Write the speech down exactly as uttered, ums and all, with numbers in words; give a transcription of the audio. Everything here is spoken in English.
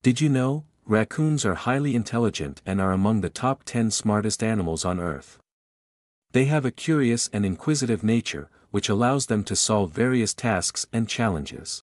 Did you know, raccoons are highly intelligent and are among the top ten smartest animals on Earth. They have a curious and inquisitive nature, which allows them to solve various tasks and challenges.